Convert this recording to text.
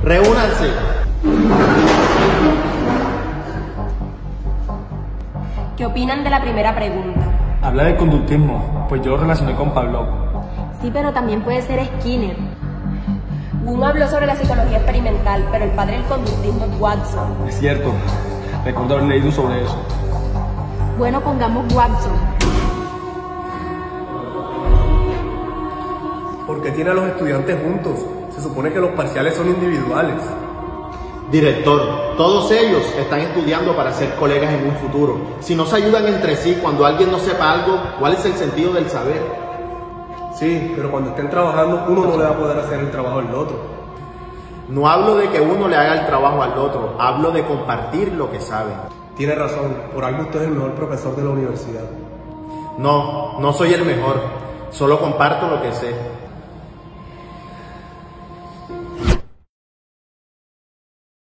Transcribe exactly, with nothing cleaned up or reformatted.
Reúnanse. ¿Qué opinan de la primera pregunta? Habla de conductismo, pues yo lo relacioné con Pavlov. Sí, pero también puede ser Skinner. Wundt habló sobre la psicología experimental, pero el padre del conductismo es Watson. Es cierto, recuerdo haber leído sobre eso. Bueno, pongamos Watson. ¿Por qué tiene a los estudiantes juntos? Se supone que los parciales son individuales. Director, todos ellos están estudiando para ser colegas en un futuro. Si no se ayudan entre sí cuando alguien no sepa algo, ¿cuál es el sentido del saber? Sí, pero cuando estén trabajando, uno no le va a poder hacer el trabajo al otro. No hablo de que uno le haga el trabajo al otro, hablo de compartir lo que sabe. Tiene razón, por algo usted es el mejor profesor de la universidad. No, no soy el mejor, solo comparto lo que sé.